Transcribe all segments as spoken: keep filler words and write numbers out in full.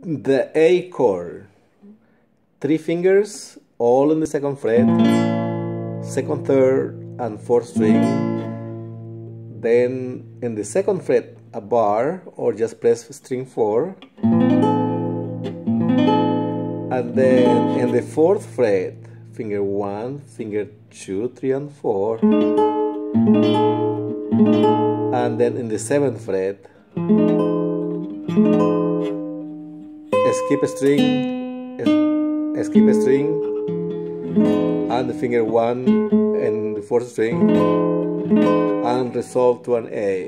the A chord. Three fingers, all in the second fret, second, third, and fourth string. Then in the second fret, a bar, or just press string four. And then in the fourth fret, finger one, finger two, three, and four. And then in the seventh fret, skip a string, skip a string, and the finger one and the fourth string, and resolve to an A.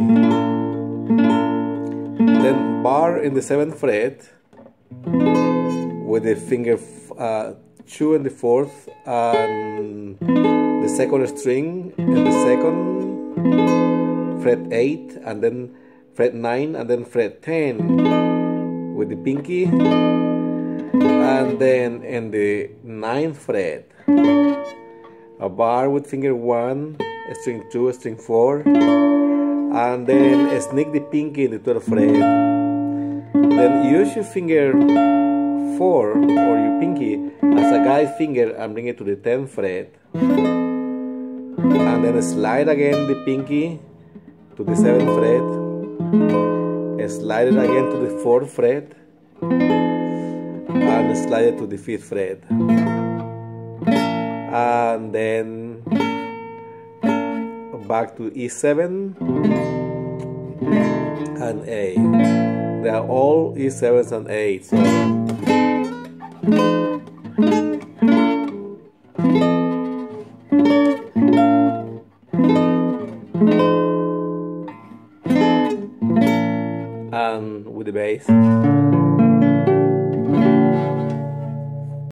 Then bar in the seventh fret with the finger uh, two and the fourth and the second string and the second, fret eight, and then fret nine, and then fret ten with the pinky, and then in the ninth fret a bar with finger one, string two, string four, and then sneak the pinky in the twelfth fret. Then use your finger four or your pinky as a guide finger and bring it to the tenth fret, and then slide again the pinky to the seventh fret, slide it again to the fourth fret, and slide it to the fifth fret, and then back to E seven and A. They are all E sevens and eights. So and with the bass.